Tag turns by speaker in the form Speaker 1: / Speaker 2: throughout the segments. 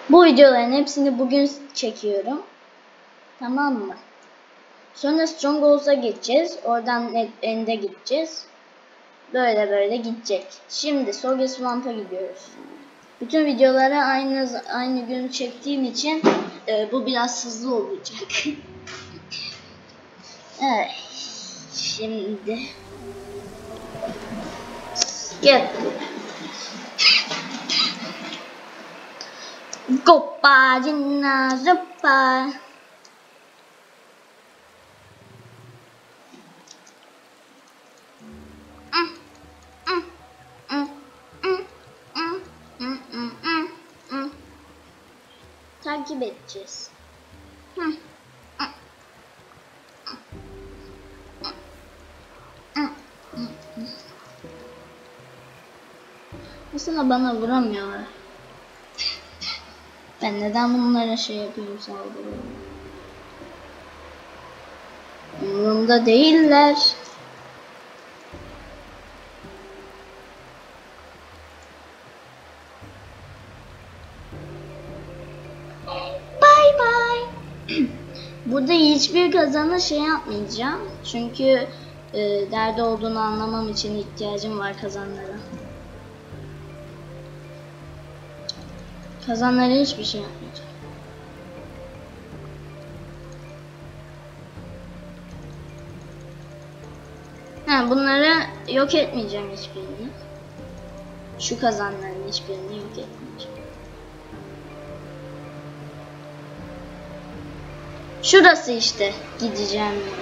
Speaker 1: Bu videoların hepsini bugün çekiyorum. Tamam mı? Sonra Strongholds'a gideceğiz. Oradan End'e gideceğiz. Böyle gidecek. Şimdi Soldier Swamp'a gidiyoruz. Bütün videoları aynı gün çektiğim için bu biraz hızlı olacak. Evet. Şimdi gel. Copa Gina Zopa. Takip edeceğiz. Aslında bana vuramıyorlar. Ben neden bunlara şey yapıyorum, saldırıyorum? Umurumda değiller. Bye bye. Burada hiçbir kazanı şey yapmayacağım. Çünkü nerede olduğunu anlamam için ihtiyacım var kazanlara. Kazanlara hiçbir şey yapmayacağım. Bunları yok etmeyeceğim hiçbirini. Şu kazanların hiçbirini yok etmeyeceğim. Şurası işte gideceğim yere.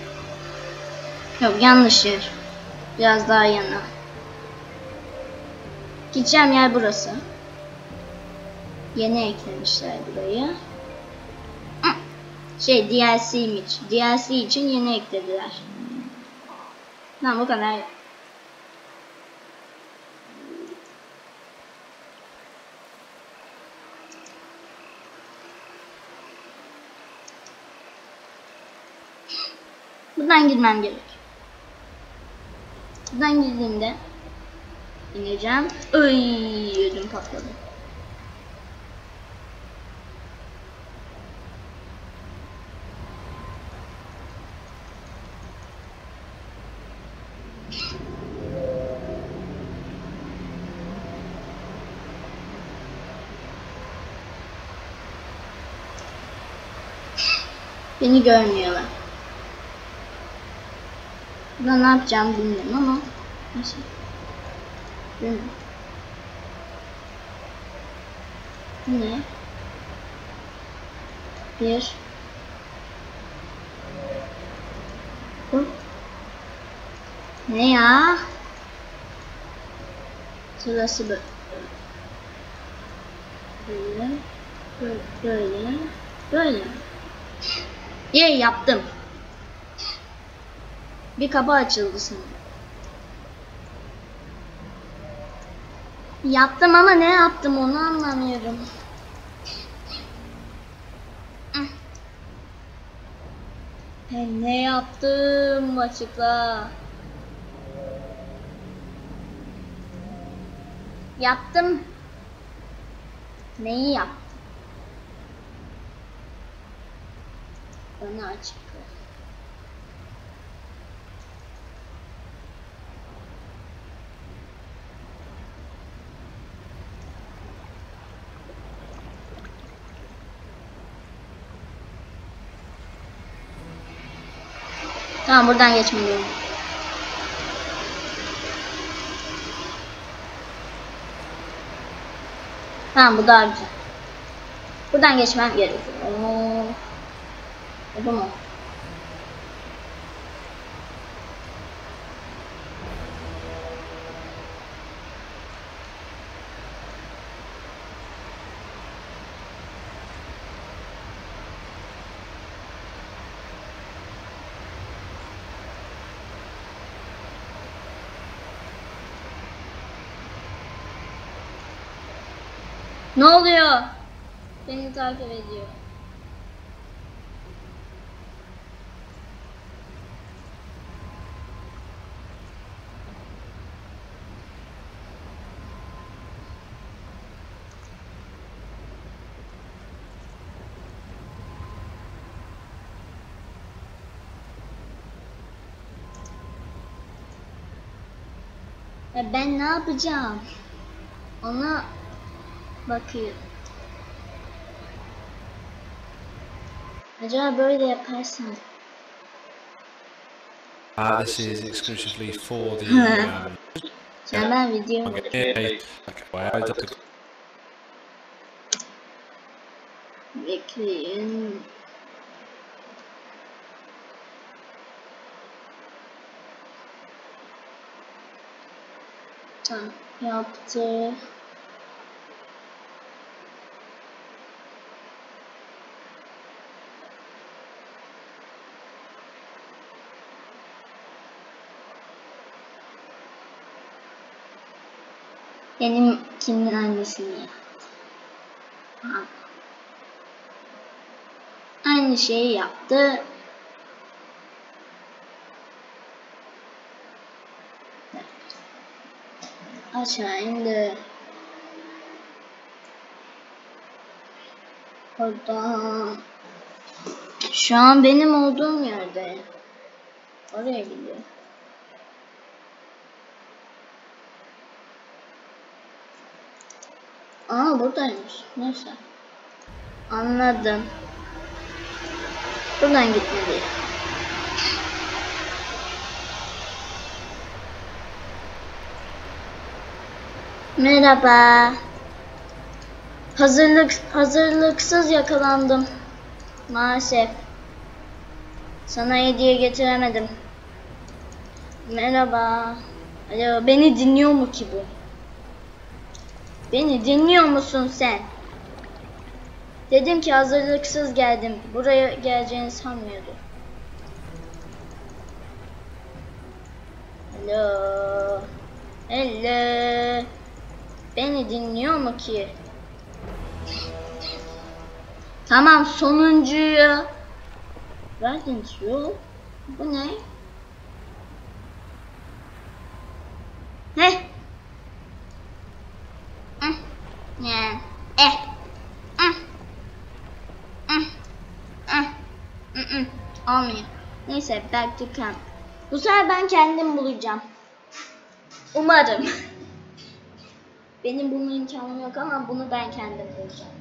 Speaker 1: Yok, yanlış yer. Biraz daha yana. Gideceğim yer burası. Yeni eklemişler burayı. DLC için yeni eklediler. Tamam, bu kadar. Buradan girmem gerek. Buradan girdiğimde ineceğim. Ödüm patladı. Beni görmüyorlar. Burada ne yapacağım bilmiyorum ama neyse. Bilmiyorum. Ne? Bir. Bu. Ne ya? Sırası böyle. Böyle. Yaptım. Bir kapı açıldı sanırım. Yaptım ama ne yaptım onu anlamıyorum. Ben ne yaptım açıkla. Yaptım. Neyi yaptım? Bana açıkla. Tamam, buradan geçmeliyim. Tamam, bu daha güzel. Buradan geçmem gerekiyor. Yapamam. Ne oluyor? Beni takip ediyor. Ya ben ne yapacağım? Ona bakıyorum. Acaba böyle yaparsam.
Speaker 2: This is exclusively for the.
Speaker 1: Hemen video.
Speaker 2: Okay.
Speaker 1: Bekleyin. Tamam, yaptı. Benimkinin annesini yaptı. Aynı şeyi yaptı. Aşağı indi. Orada. Şu an benim olduğum yerde. Oraya gidiyor. Buradaymış. Neyse. Anladım. Buradan gitmeli. Merhaba. Hazırlıksız yakalandım. Maalesef. Sana hediye getiremedim. Merhaba. Alo, beni dinliyor mu ki bu? Beni dinliyor musun sen? Dedim ki hazırlıksız geldim. Buraya geleceğini sanmıyordum. Alo. Hello. Beni dinliyor mu ki? Tamam, sonuncuyu verdiniz yol. Bu ne? Ne? Ne? Olmuyor. Neyse, back to camp. Bu sefer ben kendim bulacağım. Umarım. Benim bulma imkanım yok ama bunu ben kendim bulacağım.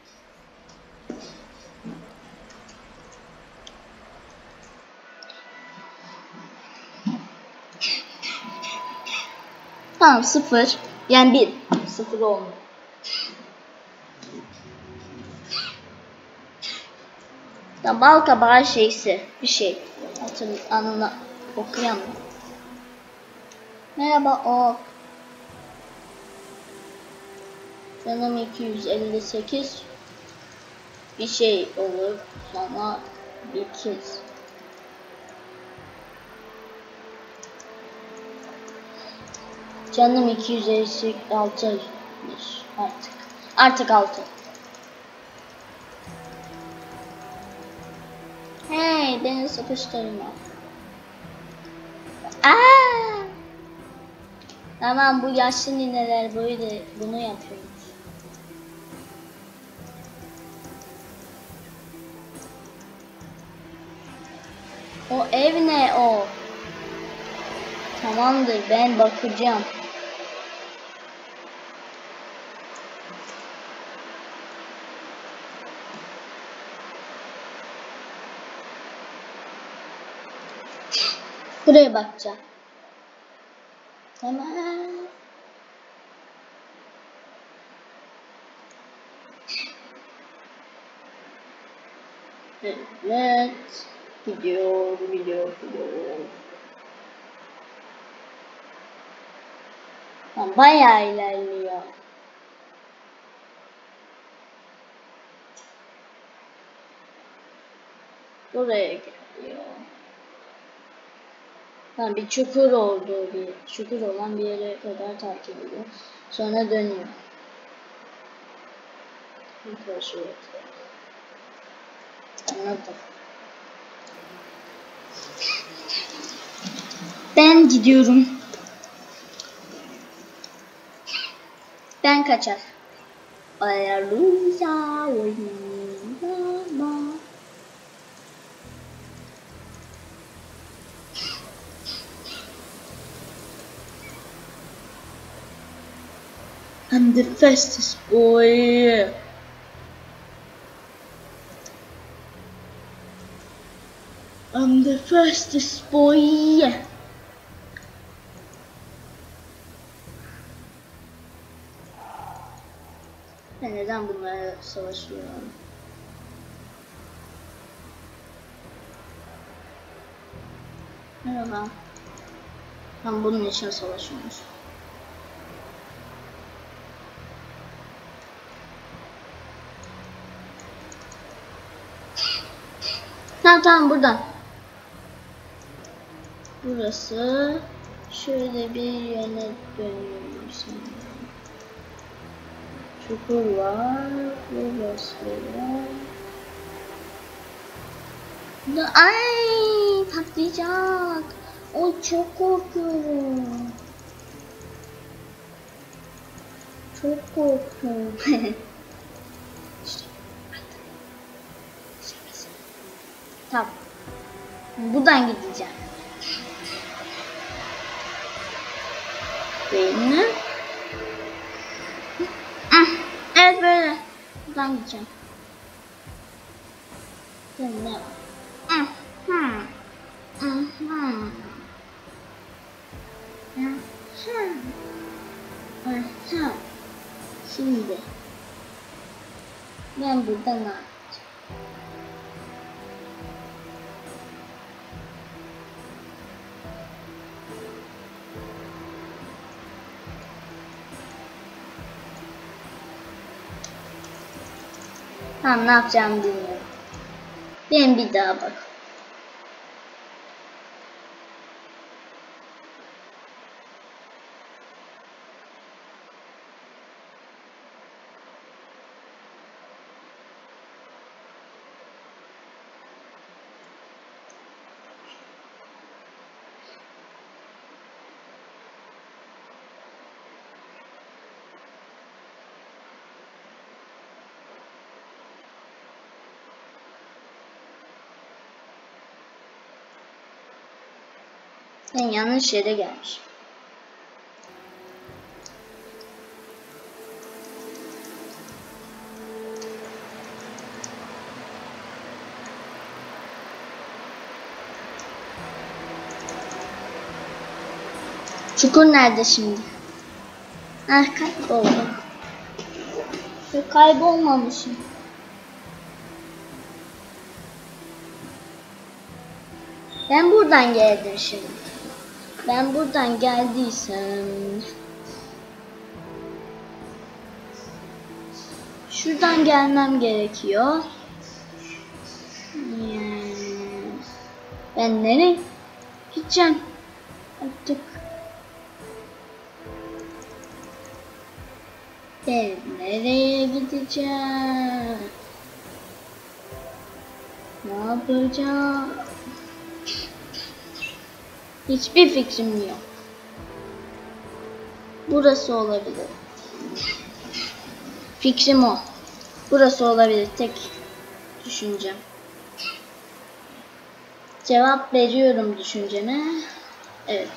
Speaker 1: Tamam, 0. Yani 1. 0 olmuyor. Da bal kabağı şeysi. Bir şey. Anına okuyamam. Merhaba o. Canım 258. Bir şey olur sana bir kez. Canım 256 artık. Artık 6. Hey, beni sıkıştırma. Tamam, bu yaşlı nineler böyle bunu yapıyormuş. O ev ne o? Tamamdır, ben bakacağım. Buraya bakacağım. Tamam. Evet. Gidiyor. Bayağı ilerliyor. Buraya geliyor. Bir çukur olduğu çukur olan bir yere kadar takip ediyor. Sonra dönüyor. Anladım. Ben gidiyorum. Ben kaçar. Ayarlıza oynama. I'm the fastest boy. I'm the fastest boy. Ben neden bunlarla savaşıyorum? Merhaba. Ben bunun için savaşıyormuş. Tamam buradan. Burası şöyle bir yöne dönüyorum şimdi. Çukur var. Burası var. Ay patlayacak. Oy çok korkuyorum. Çok korkuyorum. Tamam. Buradan gideceğim. Benim. Evet böyle. Buradan gideceğim. Ne var? Şimdi ben buradan ne yapacağım? Tamam ne yapacağımı bilmiyorum. Ben bir daha bak. Ben yanlış yere gelmişim. Çukur nerede şimdi? Ah kayboldum. Kaybolmamışım. Ben buradan geldim şimdi. Ben buradan geldiysem şuradan gelmem gerekiyor. Ben nereye gideceğim artık? Ben nereye gideceğim? Ne yapacağım? Hiçbir fikrim yok. Burası olabilir. Fikrim o. Burası olabilir tek düşüncem. Cevap veriyorum düşünceme. Evet.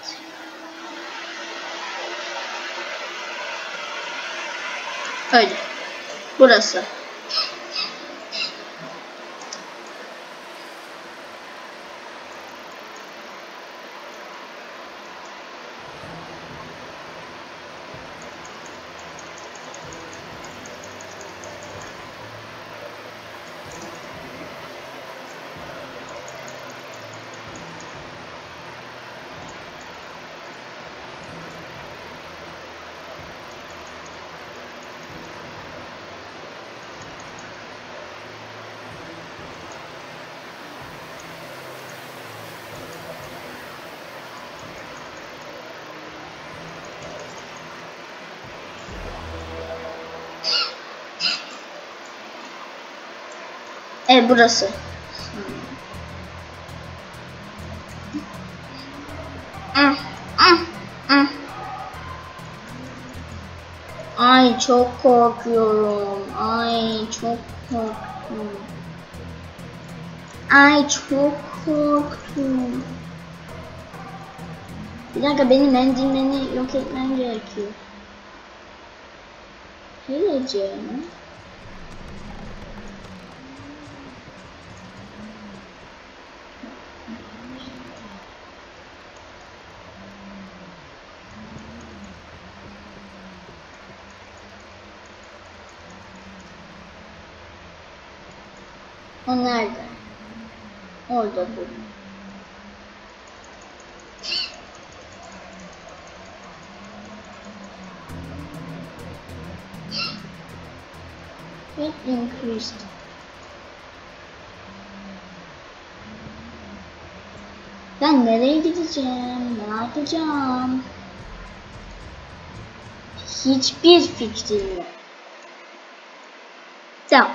Speaker 1: Öyle. Burası. Burası. Ay çok korkuyorum. Ay çok korktum. Ay çok korktum. Bir dakika benim mendilmeni yok etmem gerekiyor. Geleceğim. O nerede? Orada bu. It increased. Ben nereye gideceğim? Ne yapacağım? Hiçbir fikrim yok. Tamam.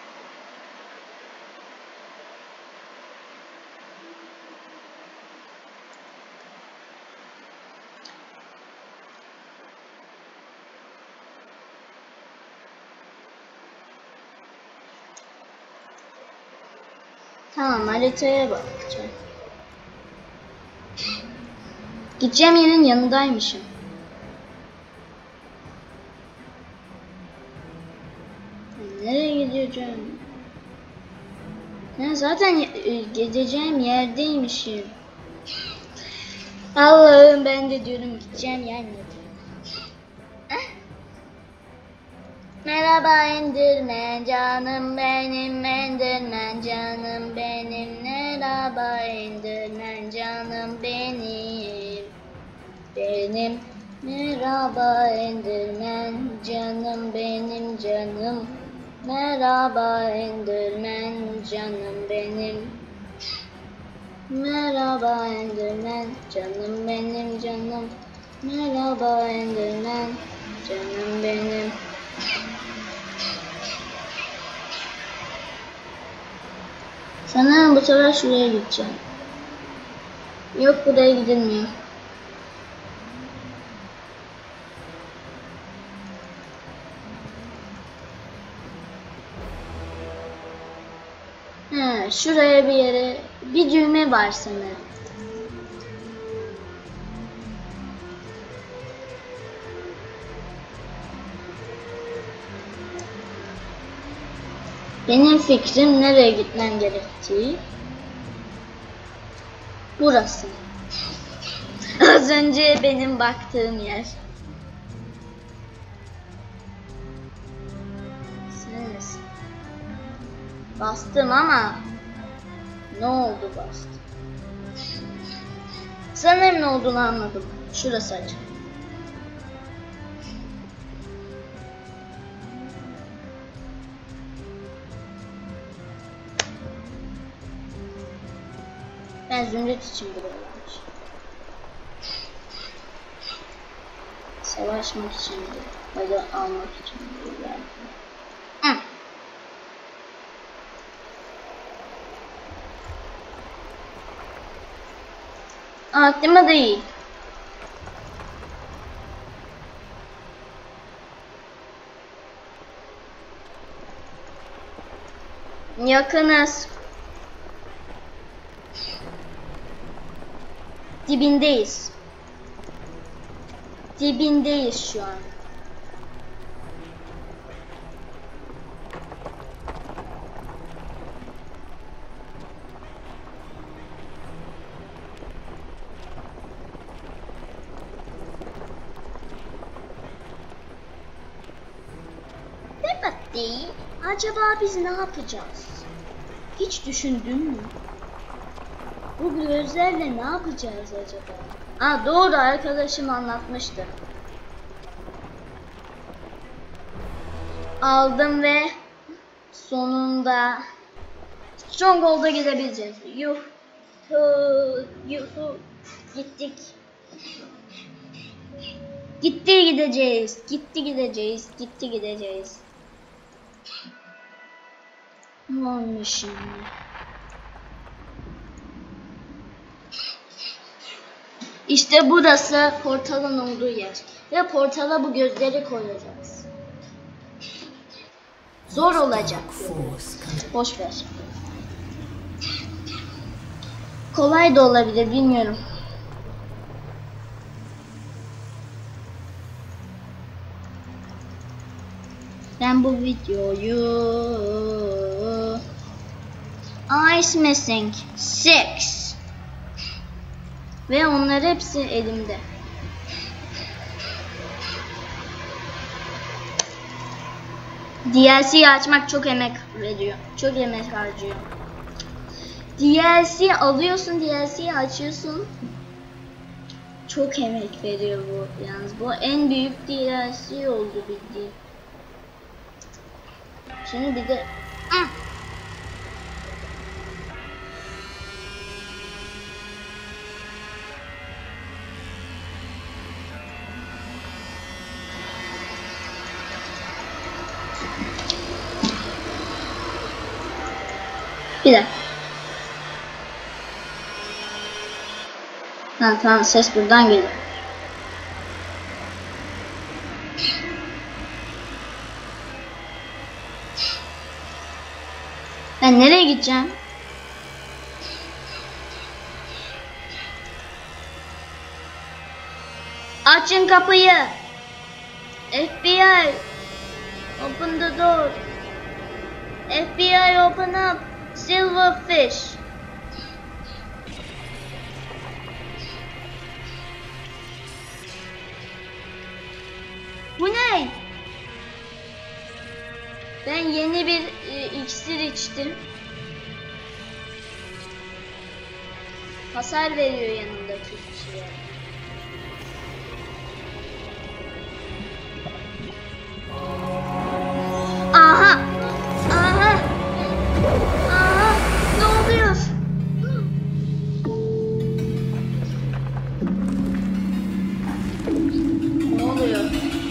Speaker 1: Tamam, haritaya bakacağım. Gideceğim yerin yanındaymışım. Nereye gideceğim? Ben zaten gideceğim yerdeymişim. Allah'ım, ben de diyorum gideceğim yer nedir? Merhaba Enderman canım benim, Enderman canım benim. Merhaba Enderman canım benim. Merhaba Enderman canım benim canım. Merhaba Enderman canım benim. Merhaba Enderman canım benim canım. Merhaba Enderman canım benim. Sanırım bu sefer şuraya gideceğim. Yok, buraya gidilmiyor. Şuraya bir yere bir düğme var sanırım. Benim fikrim nereye gitmem gerektiği. Burası. Az önce benim baktığım yer. Siz. Bastım ama ne oldu bastım? Sanırım ne olduğunu anladım. Şurası açık. Ben zümrüt için buraya gelmiş. Savaşmak için de, ya da almak için de geldim. Aklıma değil. Yakınız. Dibindeyiz. Dibindeyiz şu an. Değil. Acaba biz ne yapacağız? Hiç düşündün mü? Bu gözlerle ne yapacağız acaba? Doğru, arkadaşım anlatmıştı. Aldım ve sonunda Stronghold'a gidebileceğiz. Yuhu. Gittik. Gitti gideceğiz. Ne olmuş şimdi? İşte burası portalın olduğu yer. Ve portala bu gözleri koyacağız. Zor olacak. Boş ver. Kolay da olabilir, bilmiyorum. Ben bu videoyu Ice Missing 6 ve onlar hepsi elimde. DLC'yi açmak çok emek veriyor. Çok emek harcıyor. DLC alıyorsun, DLC'yi açıyorsun. Çok emek veriyor bu yalnız. Bu en büyük DLC oldu bildiğin. Şimdi bir de bir dakika. Ha, tamam, ses buradan geliyor. Ben nereye gideceğim? Açın kapıyı. FBI. Open the door. FBI open up. Silverfish. Bu ne? Ben yeni bir iksir içtim. Hasar veriyor yanındaki kişiye. Aha! Aha! Aha! Ne oluyor? Ne oluyor?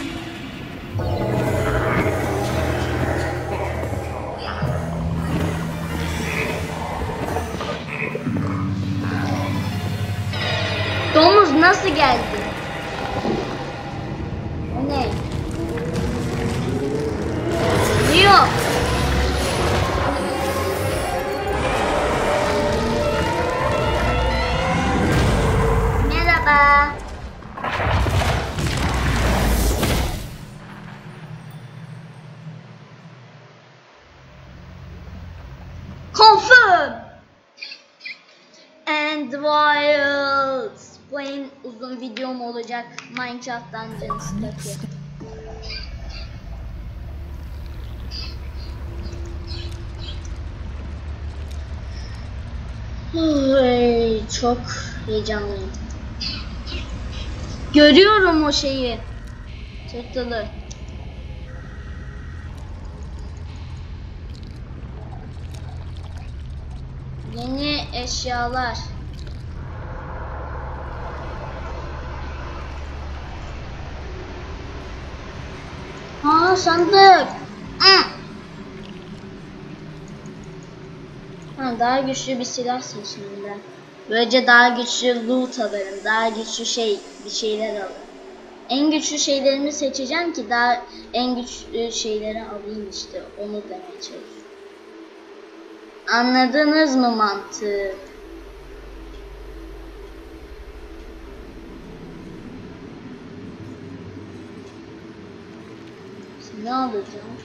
Speaker 1: Domuz nasıl geldi? O ne? Yok. Merhaba. Confirm. And Wilds. Bu en uzun videom olacak. Minecraft Dungeons'taki. Ay, çok heyecanlıyım. Görüyorum o şeyi. Tırtılı. Yeni eşyalar. Aa, sandık. Ha, daha güçlü bir silah seçeyim ben. Böylece daha güçlü loot alırım. Daha güçlü bir şeyler alırım. En güçlü şeylerimi seçeceğim ki daha en güçlü şeyleri alayım işte. Onu demeye çalışıyorum. Anladınız mı mantığı? Ne alacağım?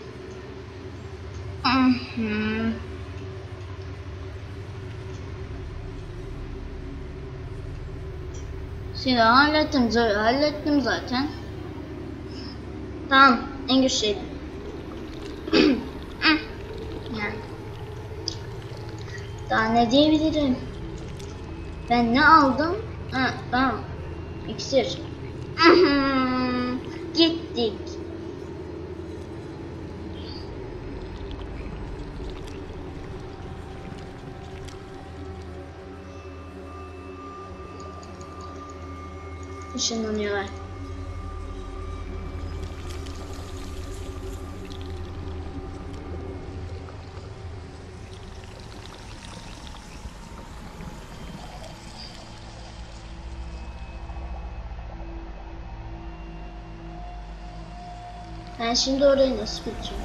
Speaker 1: Silahı hallettim, zırhı hallettim zaten. Tamam, en güçlü şeydi. Yani. Daha ne diyebilirim? Ben ne aldım? Ha, tamam. İksir. Gittik. Işınlanıyorlar. Ben şimdi oraya nasıl gideceğim?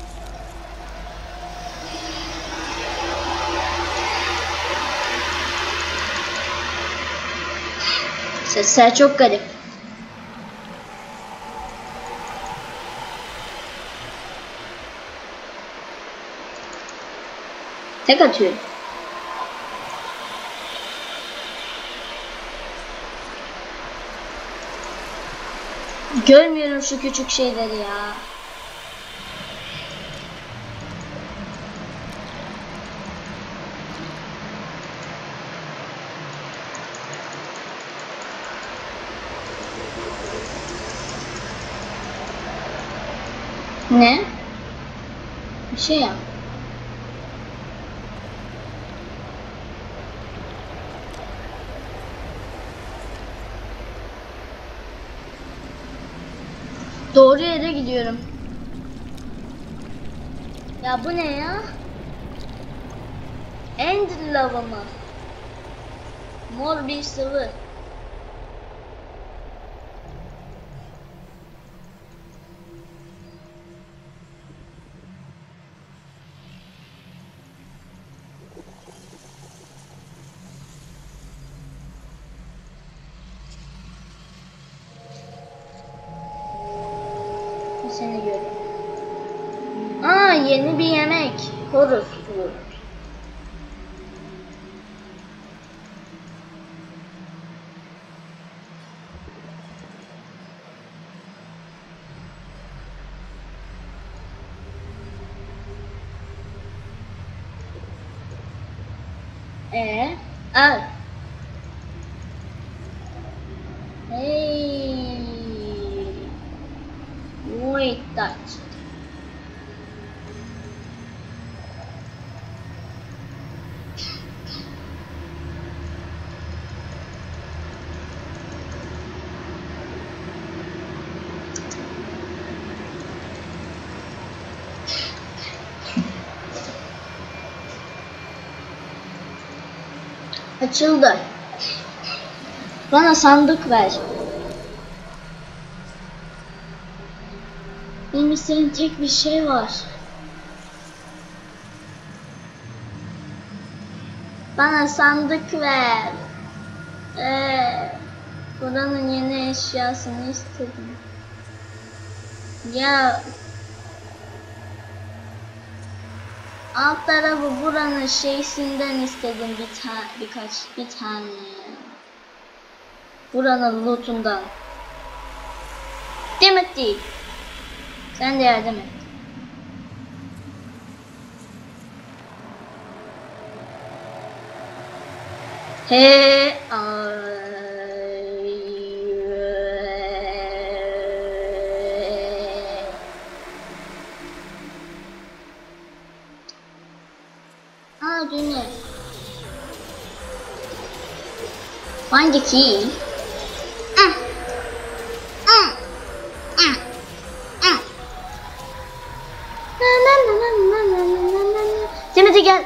Speaker 1: Sesler çok garip. Tek atıyorum. Görmüyorum şu küçük şeyleri ya. Ne? Bir şey yap. Doğru yere gidiyorum. Ya bu ne ya? End lava mı? Mor bir sıvı. Seni görüyorum. Aa, yeni bir yemek. Horus bu. Al. Hey. Wait that. Açıldı. Bana sandık ver. Benim istediğim tek bir şey var. Bana sandık ver. Buranın yeni eşyasını istedim. Ya alt tarafı buranın şeysinden istedim bir tane. Buranın lootundan. Demet değil. Sen de yardım et. He düğme. Find the key. Timothy gel.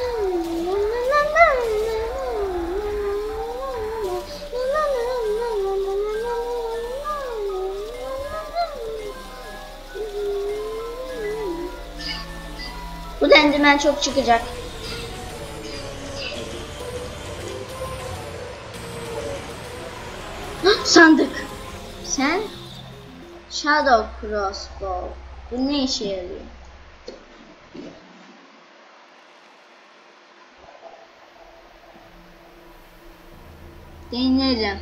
Speaker 1: Bu dendimen çok çıkacak. Sandık. Sen? Shadow Crossbow. Bu ne işe yarıyor? Deneyelim.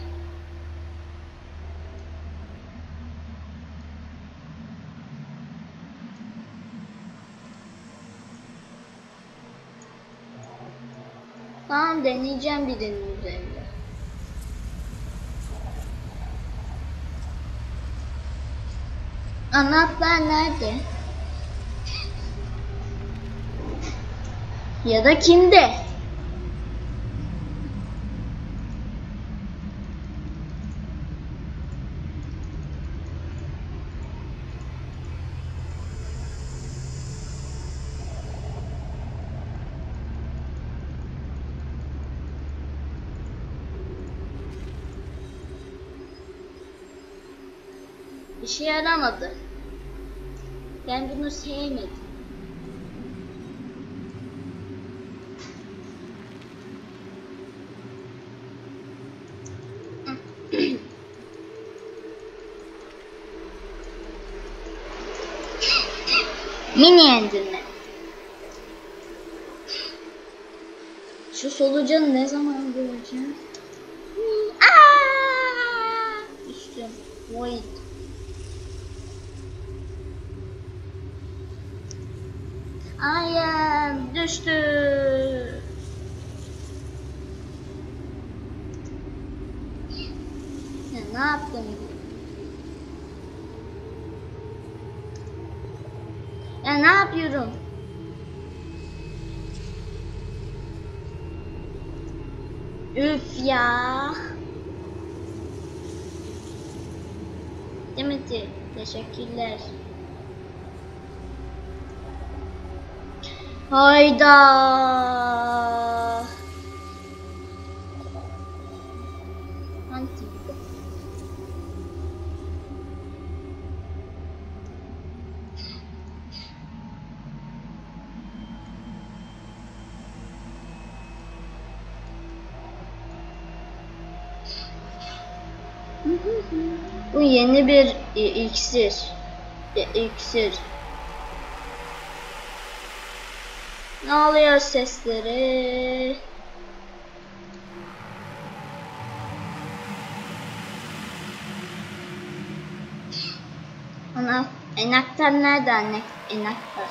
Speaker 1: Tamam, deneyeceğim birinin üzerinde. Anahtar nerede? Ya da kimde? İşe yaramadı. Ben bunu sevmedim. Mini Enderman. Şu solucanı ne zaman göreceğim? Aaaa! Düştüm. Void. Düştü. Ya ne yaptım? Ya ne yapıyorum? Üf ya. Demet'i teşekkürler. Hayda. Anti. Bu yeni bir iksir. İksir. Ne oluyor sesleri? Ana, enaktar nerede anne? Enaktar.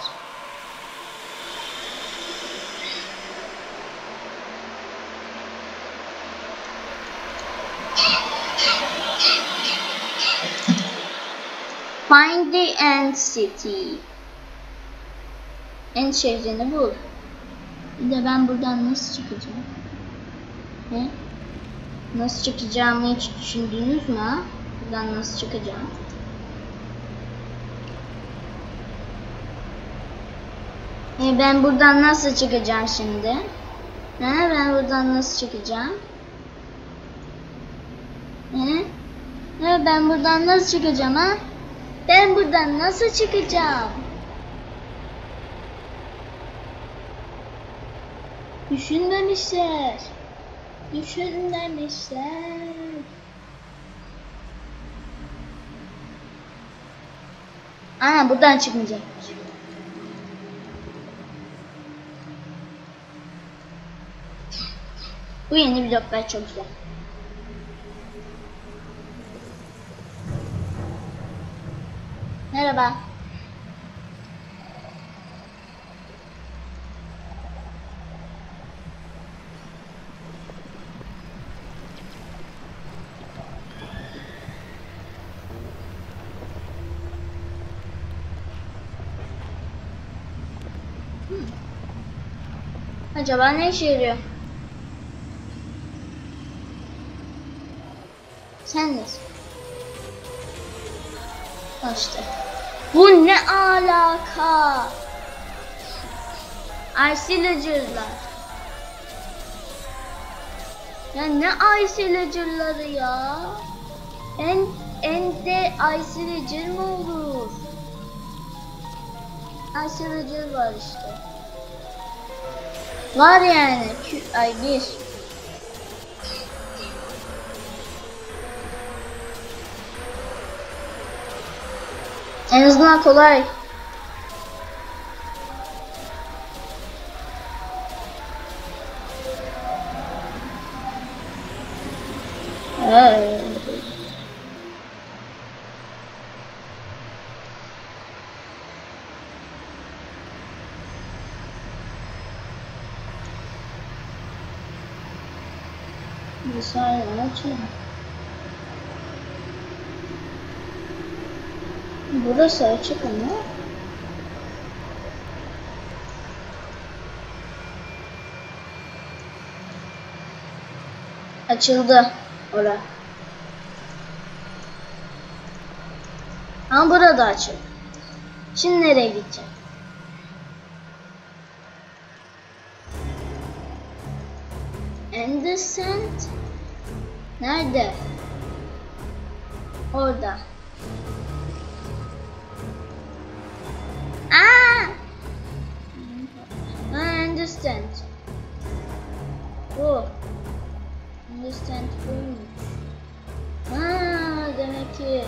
Speaker 1: Find the end city. End şehrini bul. Bir de ben buradan nasıl çıkacağım? He? Nasıl çıkacağımı hiç düşündünüz mü ha? Buradan nasıl çıkacağım? Ben buradan nasıl çıkacağım şimdi? Ben buradan nasıl çıkacağım? Ben buradan nasıl çıkacağım ha? Ben buradan nasıl çıkacağım? Düşünmemişler. Ana buradan çıkmayacakmış. Bu yeni bloklar çok güzel. Merhaba. Acaba ne işe yarıyor? Sen nesin? İşte. Bu ne alaka? Icevillager'lar. Ya ne Icevillager'ları ya? End'de Icevillager mi olur? Icevillager var işte. Var yani. Ay bir. En azından kolay. Bir saniye açayım. Burası açık ama. Açıldı ora. Ama burada açık. Şimdi nereye gideceğim? Anderson nerede? Orada. I understand. Bu. Understand buymuş. Demek ki.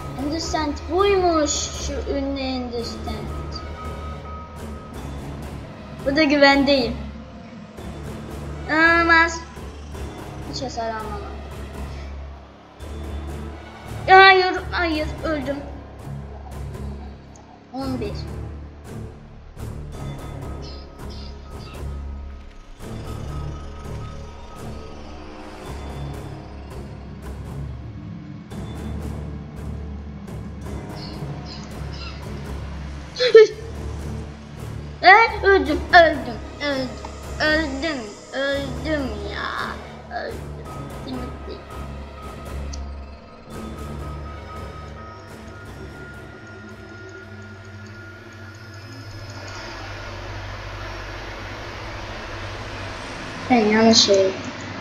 Speaker 1: Understand buymuş. Şu ünlü understand. Burada güvendeyim. Olmaz. Hiç hasar almam. Hayır, hayır, öldüm. 11. Öldüm ya. Öldüm. Ben yanlış şey.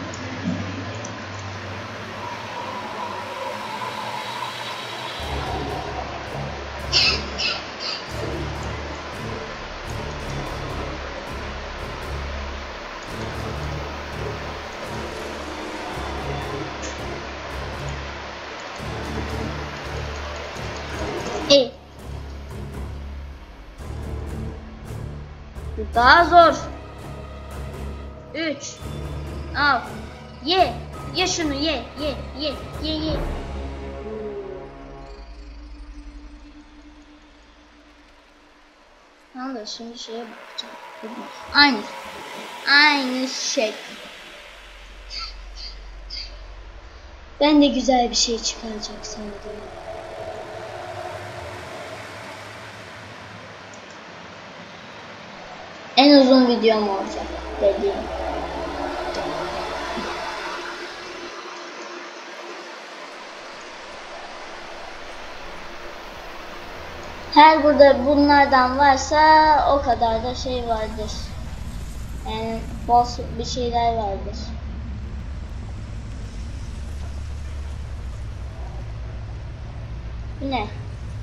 Speaker 1: Bu daha zor. 3. Al. Ye. Ye şunu ye. Ye. Tamam da şimdi şeye bakacağım. Aynı şey. Ben de güzel bir şey çıkaracak sanırım. En uzun videom olacak dediğim. Her burada bunlardan varsa o kadar da şey vardır. Yani boss bir şeyler vardır. Bu ne?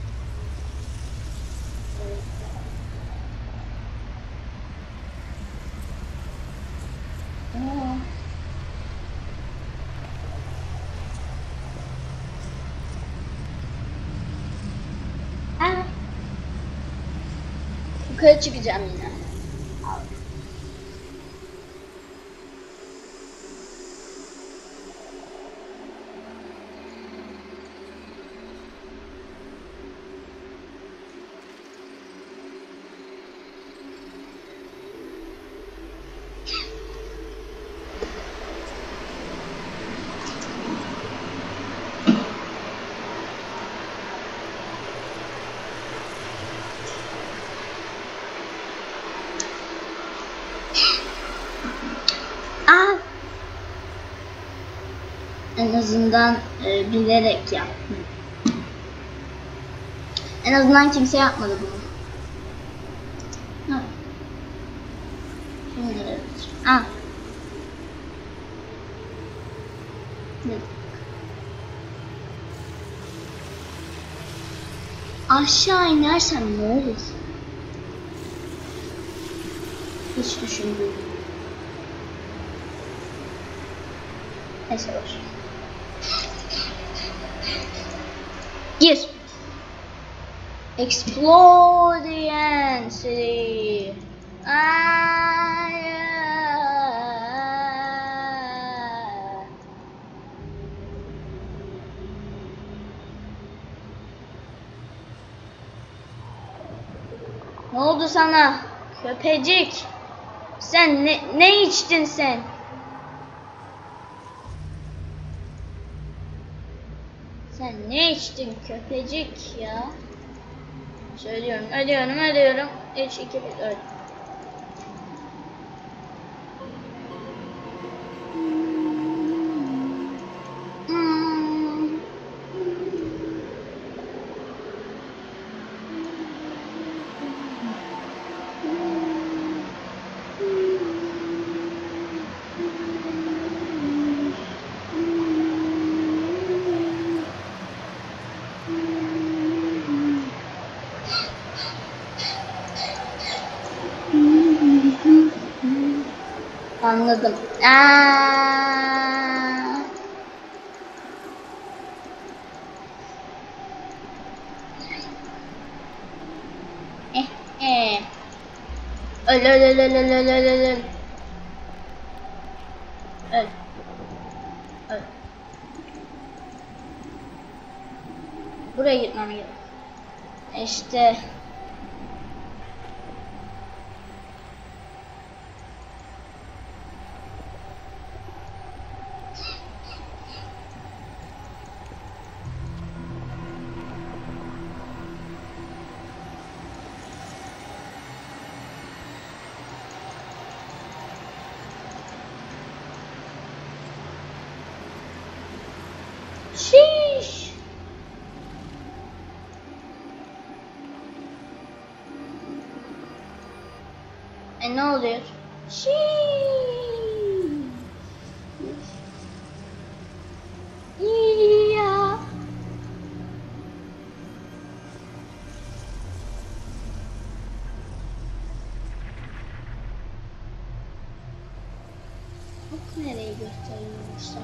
Speaker 1: Yukarı çıkacağım yine. En azından bilerek yaptım. En azından kimse yapmadı bunu. Şimdi evet. Aşağı inersem ne olur? Hiç düşündüm. Neyse var. Gir. Explore the city. Ne oldu sana? Köpecik. Sen ne içtin sen? Sen ne içtin köpecik ya? Söylüyorum, ölüyorum. 3, 2, 1, öl. Anladım. Öl öl öl öl öl öl öl öl. Öl. Öl. Buraya gitmem gerek. İşte. Şiş. Ne oluyor? Şiş. Ya. Bak nereye gösteriyormuşlar.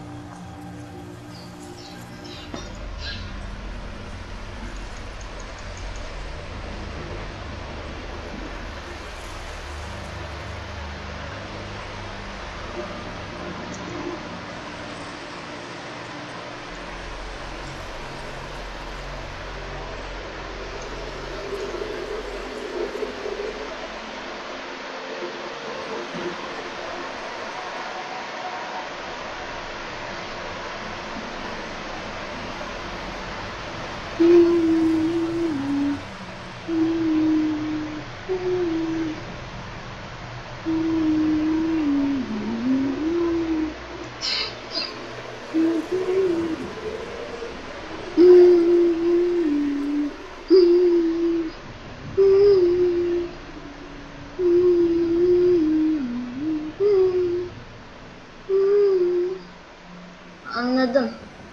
Speaker 1: Anladım.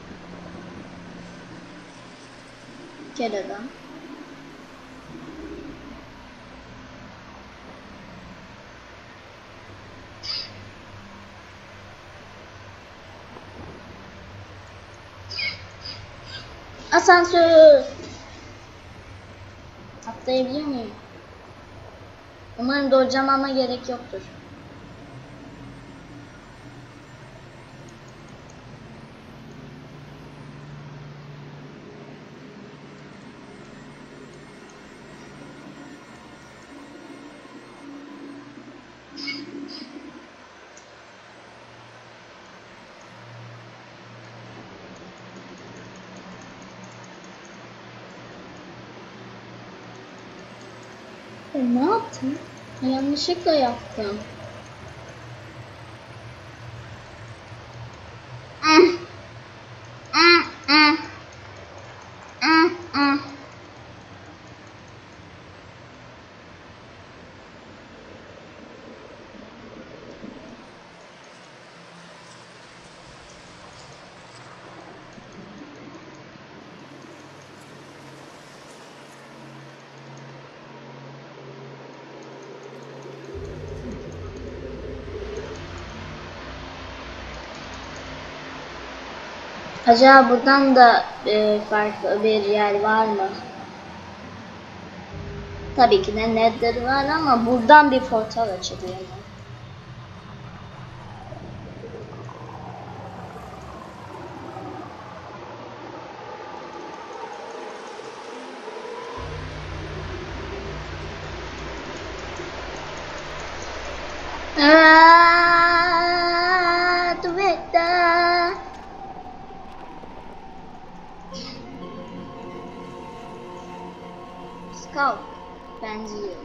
Speaker 1: Kereden. Asansör. Atlayabiliyor muyum? Umarım doğacamama gerek yoktur. Ne yaptım? Yanlışlıkla yaptım. Acaba buradan da farklı bir yer var mı? Tabii ki de Nether var ama buradan bir portal açılıyor. Tuveta. Scout. Bence.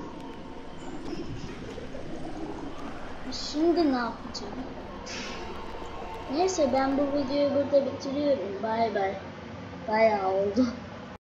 Speaker 1: Şimdi ne yapacağım? Neyse ben bu videoyu burada bitiriyorum. Bay bay. Bayağı oldu.